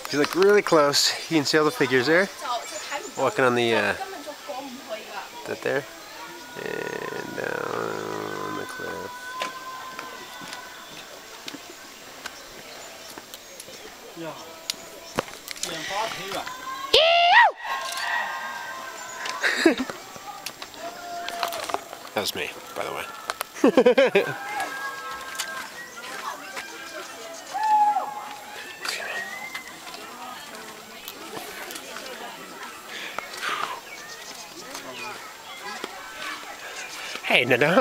If you look really close, you can see all the figures there. Walking on the that there, and down the cliff. That was me, by the way. Hey, Nado.